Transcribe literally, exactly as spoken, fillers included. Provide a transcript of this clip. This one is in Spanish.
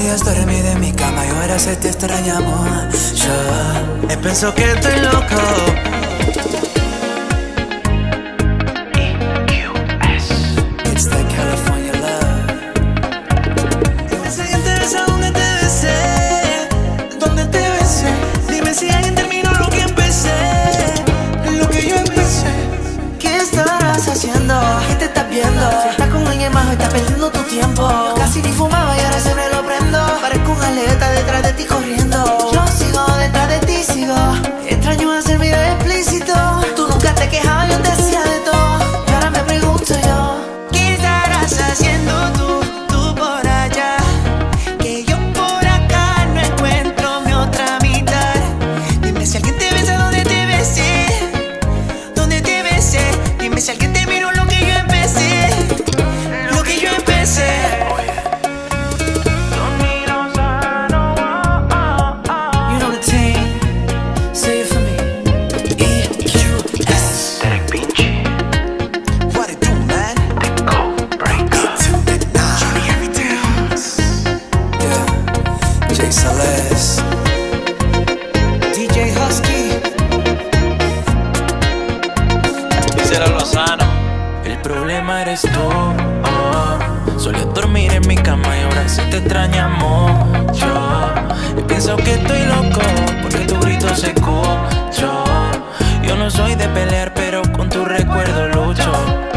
solías dormir en mi cama y ahora se te extraña, amor. Yo he pensado que estoy loco. It's that California love. Dime si alguien te besa donde te besé, donde te besé. Dime si alguien terminó lo que empecé, lo que yo empecé. ¿Qué estarás haciendo? ¿Qué te estás viendo? Si estás con alguien más, estás perdiendo tu tiempo. Yo casi ni fumaba y ahora siempre lo prendo. Parezco un atleta detrás de ti corriendo. Yo sigo detrás de ti, sigo. Extraño hacer videos explícitos. Tú nunca te quejabas, yo te hacía de todo. Y ahora me pregunto yo, ¿qué estarás haciendo tú, tú por allá? Que yo por acá no encuentro mi otra mitad. Dime si alguien te besa donde te besé, donde te besé. Dime si alguien te miró lo que yo empecé, lo que yo empecé. You know the team, say it for me. E Q S. Derek Pinchi, What it do, man? Code Breaker, Johnny everything. Yeah, Jay Celeste, D J Husky. Díselo Lozano. El problema eres tú, oh. Solía dormir en mi cama y ahora se te extraña, amor. Yo he pensado que estoy loco porque tu grito se escuchó. Yo no soy de pelear, pero con tu recuerdo lucho.